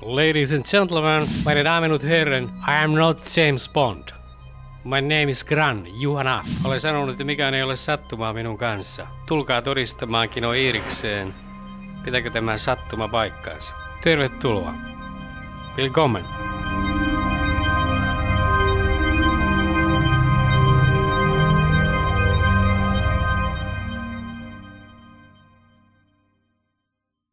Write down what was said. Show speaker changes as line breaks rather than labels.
Ladies and gentlemen, meine Damen und Herren, I am not James Bond. My name is Gran Juhana. Olen sanonut, että mikään ei ole sattumaa minun kanssa. Tulkaa todistamaan Kino Iirikseen. Pitääkö tämä sattuma paikkaansa? Tervetuloa. Willkommen.